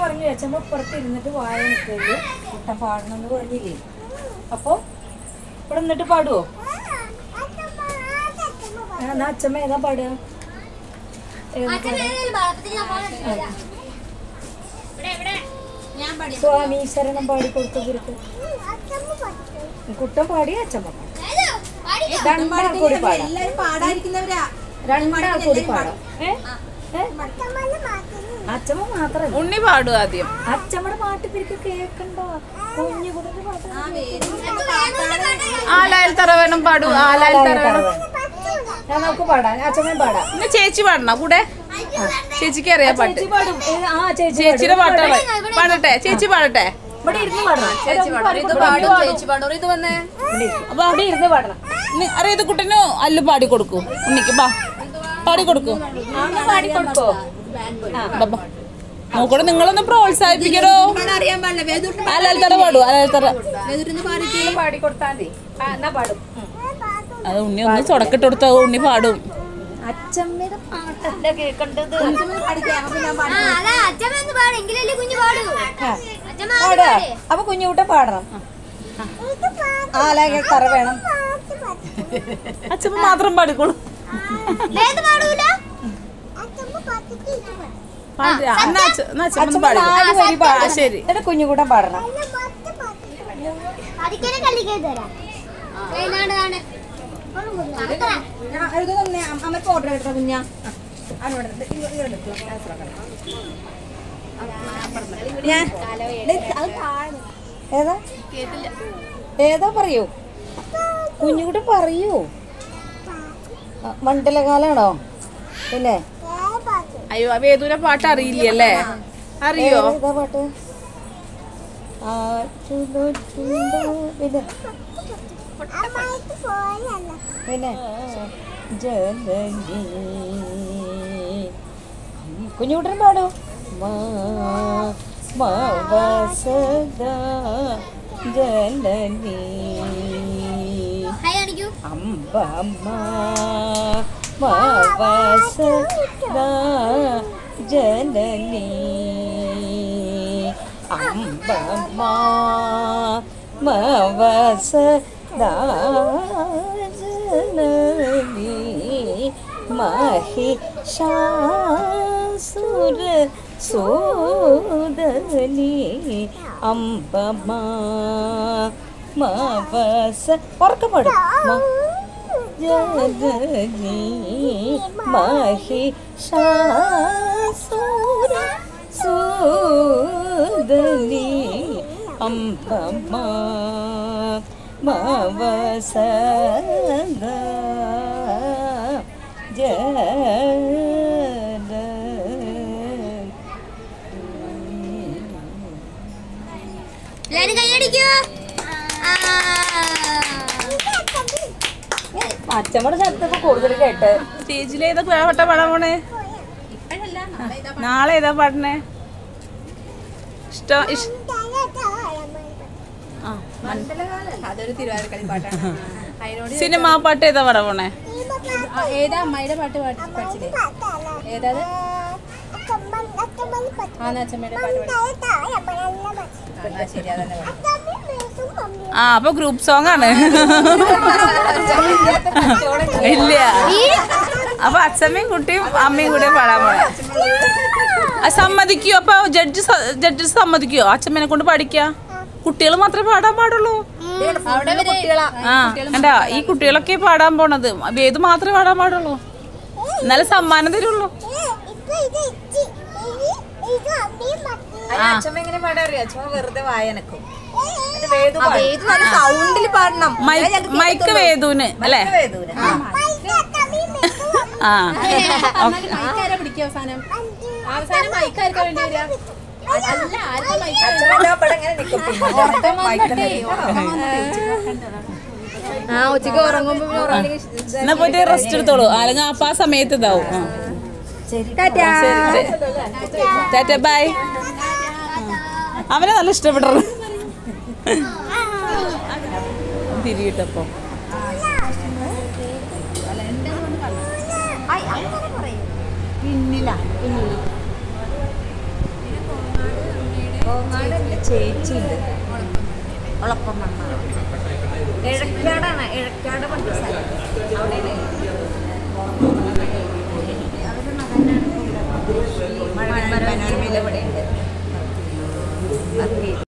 പറഞ്ഞു അച്ഛമ്മ പുറത്ത് ഇരുന്നിട്ട് വായ നിൽക്കല് കുട്ടൻ പാടണമെന്ന് പറഞ്ഞില്ലേ. അപ്പൊ ഇവിടെ നിന്നിട്ട് പാടുവോ? എന്നാ അച്ഛമ്മ ഏതാ പാടുക? സ്വാമി ശരണം പാടിക്കൊടുത്ത കുരുക്ക് കുട്ടൻ പാടി അച്ഛമ്മ രണ്ടാൾക്കൂടി പാടാം. രണ്ടാൾക്കൂടി പാടാം. അച്ഛമ്മ മാത്രല്ല ഉണ്ണി പാടും ആദ്യം. അച്ഛമ്മയുടെ പാട്ട് പിരിക്ക് കേക്കണ്ടോ? കുഞ്ഞുകുട്ടന്റെ പാട്ട് ആലായിൽ തറ വേണം പാടൂ. ആലായിൽ തറ വേണം. നമുക്ക് പാടാം. അച്ഛമ്മയും പാടാം. പിന്നെ ചേച്ചി പാടണ കൂടെ? ചേച്ചിക്ക് അറിയാം പാട്ട്. പാടും. ചേച്ചിയുടെ പാട്ടാണ് പാടട്ടെ. ചേച്ചി പാടട്ടെ. ഇവിടെ ഇരുന്ന് പാടണം. അപ്പൊ അവിടെ ഇരുന്ന് പാടണം. അറിയത് കുട്ടന് അല്ലു പാടി കൊടുക്കൂ. ഉണ്ണിക്ക് ബാ പാടി കൊടുക്കൂ. പാടിക്കൊടുക്കോ? നോക്കട്ടെ നിങ്ങളൊന്ന് പ്രോത്സാഹിപ്പിക്കണോ? ആലാൽത്തറ പാടൂ. ആലാൽത്തറ പാടിക്കൊടുത്താൽ മതി. എന്നാ പാടും. അത് ഉണ്ണി ഒന്ന് ചൊടക്കിട്ട് കൊടുത്ത ഉണ്ണി പാടും. അച്ഛമ്മയുടെ പാട്ടല്ല കേക്കണ്ടത്. അപ്പൊ കുഞ്ഞുകൂട്ട പാടണം. ആലാകെ തറ വേണം. അച്ഛമ്മ മാത്രം പാടിക്കോളൂ. ശരി എന്നിട്ട് കുഞ്ഞുകൂട്ടം പാടണം. അമ്മക്ക് ഓർഡർ എടുത്ത കുഞ്ഞ ഏതാ ഏതാ പറയൂ. കുഞ്ഞുകൂട്ടം പറയൂ. മണ്ഡലകാലാണോ? പിന്നെ അയ്യോ വേദൂരെ പാട്ട് അറിയില്ലല്ലേ? അറിയോ പാട്ട്? പിന്നെ കുഞ്ഞുകുട്ടൻ പാടൂ. ജനനി അമ്പമ്മ ജനനി അമ്പമ്മ ജനനി മഹിഷാസുര സോദനി അമ്പമ്മ ഉറക്കപ്പാടും. ജനനി മഹിഷാസുര സോദനി അമ്പമ്മ മവസദ അച്ഛമ്മയുടെ ശബ്ദമൊക്കെ കൂടുതൽ കേട്ട്. സ്റ്റേജിലേതാ പാട്ട പാടാൻ പോണേ? നാളെ ഏതാ പാടണേ? സിനിമാ പാട്ട് ഏതാ പാടാൻ പോണേ? ഏതാ അമ്മയുടെ പാട്ട് പഠിച്ചില്ലേ? ഏതാ? അച്ഛമ്മയുടെ ആ അപ്പൊ ഗ്രൂപ്പ് സോങ് ആണ്. ഇല്ല അപ്പൊ അച്ഛമ്മയും കുട്ടിയും അമ്മയും കൂടെ പാടാൻ പോണേ. സമ്മതിക്കോ? അപ്പൊ ജഡ്ജ് സമ്മതിക്കോ അച്ഛമ്മനെ കൊണ്ട് പാടിക്ക? കുട്ടികൾ മാത്രമേ പാടാൻ പാടുള്ളൂ. ആ കണ്ടാ ഈ കുട്ടികളൊക്കെ പാടാൻ പോണത്. വേദു മാത്രമേ പാടാൻ പാടുള്ളൂ. എന്നാലും സമ്മാനം തരുള്ളൂ. എങ്ങനെ പാടാ അറിയാം? അച്ഛമ്മ വെറുതെ വായനക്കും. സൗണ്ടിൽ പാടണം. മൈക്ക് വേദൂന് അല്ലേ? ആ പിടിക്കുക അവസാനം. അവസാനം മൈക്കാർക്കാ വേണ്ടി വരിക. ഉച്ചക്ക് ഉറങ്ങുമ്പോ എന്നാ പോയിട്ട് റെസ്റ്റ് എടുത്തോളൂ. അല്ലെങ്കിൽ അപ്പൊ ആ സമയത്ത് ഇതാവും. Tata bye. അവനെ നല്ല ഇഷ്ടപ്പെട്ടു തിരിയിട്ടപ്പോ. പിന്നില്ല കോങ്ങാടല്ല, ചേച്ചിയുണ്ട്. ഒളപ്പം മണ്ണാണ്. എഴക്കാടാണ്, എഴക്കാട് പണ്ട് സ്ഥലം. അവിടെയാണ് അവരുടെ മകനാണ് മഴ മനോരമയിൽ ഇവിടെ ഉണ്ട്.